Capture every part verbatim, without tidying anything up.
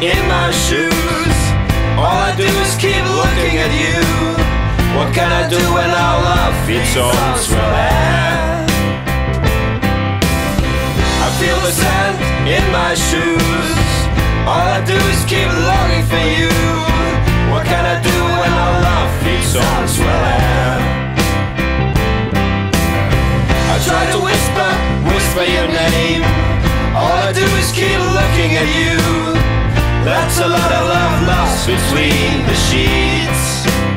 in my shoes. All I do is keep looking at you. What can I do when our love feeds on swell air? I feel the sand in my shoes. All I do is keep longing for you. What can I do when our love feeds on swell air? I try to whisper, whisper your name. All I do is keep looking at you. That's a lot of love lost between the sheets.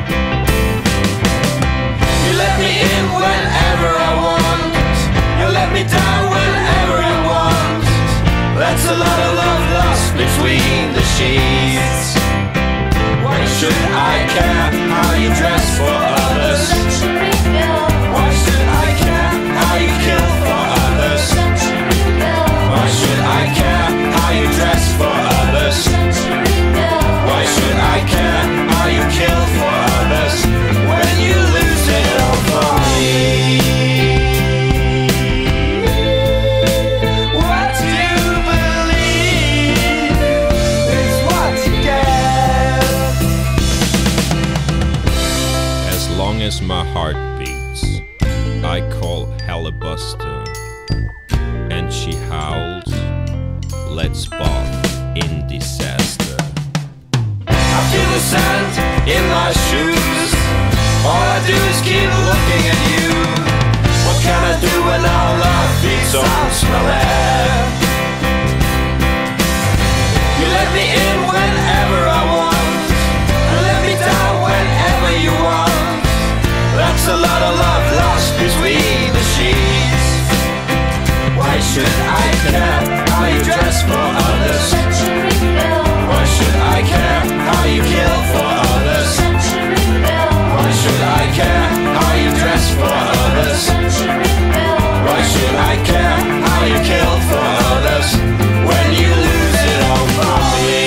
You let me in whenever I want. You let me down whenever you want. That's a lot of love lost between the sheets. Why should I care how you dress for others? Why should I care how you kill for others? Why should I care how you dress for others? Why should I care how you kill for others when you lose it all for me? What do you believe is what you get? As long as my heart beats, I call Halabuster, and she howls, let's bath in disaster. I feel the sand in my shoes. All I do is keep looking at you. What can I do when our love feeds on swell air? You let me in whenever I want. You let me down whenever you want. That's a lot of love lost between the sheets. Why should I care how you dress for others? Why should I care how you kill for others? Why should I care how you dress for others? Why should I care how you kill for others when you lose it all for me?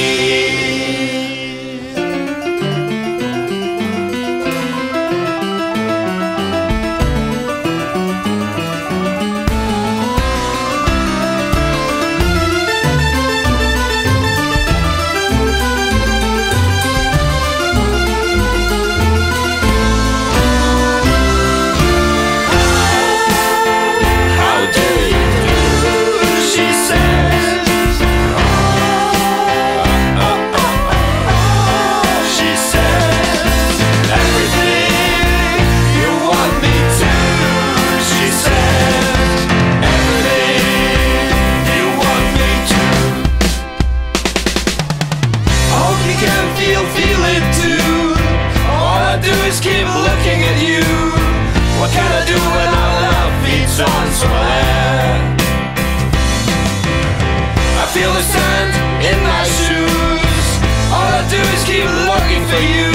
Keep looking at you. What can I do when our love feeds on swell air? I feel the sand in my shoes. All I do is keep looking for you.